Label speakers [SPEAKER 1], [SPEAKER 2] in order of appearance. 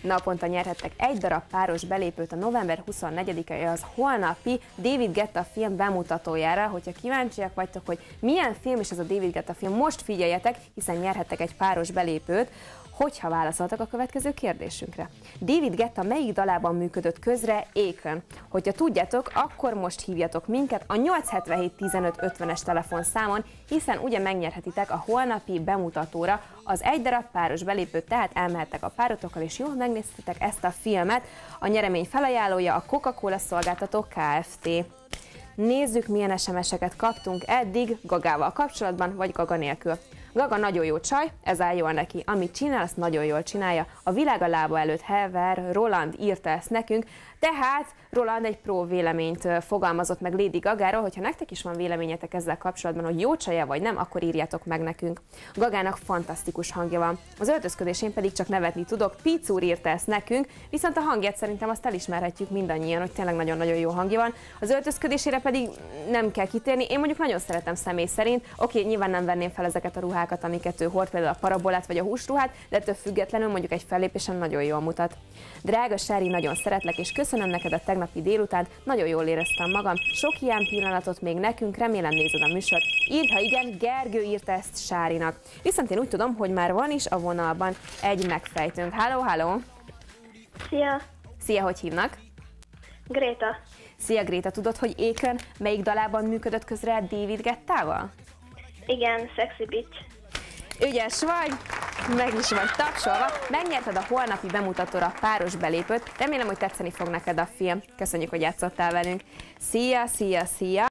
[SPEAKER 1] Naponta nyerhettek egy darab páros belépőt a november 24-e, az holnapi David Guetta film bemutatójára. Hogyha kíváncsiak vagytok, hogy milyen film is ez a David Guetta film, most figyeljetek, hiszen nyerhettek egy páros belépőt, hogyha válaszoltak a következő kérdésünkre. David Guetta melyik dalában működött közre Akon? Hogyha tudjátok, akkor most hívjatok minket a 877 15 50-es telefonszámon, hiszen ugye megnyerhetitek a holnapi bemutatóra az egy darab páros belépőt, tehát elmehettek a párotokkal és jól megnéztetek ezt a filmet. A nyeremény felajánlója a Coca-Cola szolgáltató Kft. Nézzük, milyen SMS-eket kaptunk eddig Gagával kapcsolatban, vagy Gaga nélkül. Gaga nagyon jó csaj, ez áll jól neki. Amit csinál, azt nagyon jól csinálja. A világ a lába előtt hever, Roland írta ezt nekünk, tehát Roland egy pró véleményt fogalmazott meg Lady Gagáról. Hogyha nektek is van véleményetek ezzel kapcsolatban, hogy jó csaja vagy nem, akkor írjátok meg nekünk. Gagának fantasztikus hangja van. Az öltözködésén pedig csak nevetni tudok. Pic úr írta ezt nekünk, viszont a hangját szerintem azt elismerhetjük mindannyian, hogy tényleg nagyon-nagyon jó hangja van. Az öltözködésére pedig nem kell kitérni. Én mondjuk nagyon szeretem személy szerint. Oké, nyilván nem venném fel ezeket a ruhákat, amiket ő hord, például a parabolát vagy a húsruhát, de ettől függetlenül mondjuk egy fellépésen nagyon jól mutat. Drága Sári, nagyon szeretlek, és köszönöm neked a tegnapi délutánt, nagyon jól éreztem magam. Sok ilyen pillanatot még nekünk, remélem nézed a műsort. Írd, ha igen, Gergő írta ezt Sárinak. Viszont én úgy tudom, hogy már van is a vonalban egy megfejtőnk. Halló, halló!
[SPEAKER 2] Szia!
[SPEAKER 1] Szia, hogy hívnak?
[SPEAKER 2] Gréta.
[SPEAKER 1] Szia, Gréta, tudod, hogy Akon melyik dalában működött közre David Guettával?
[SPEAKER 2] Igen, Sexy Bitch.
[SPEAKER 1] Ügyes vagy, meg is vagy tapsolva, megnyerted a holnapi bemutatóra páros belépőt, remélem, hogy tetszeni fog neked a film. Köszönjük, hogy játszottál velünk. Szia, szia, szia!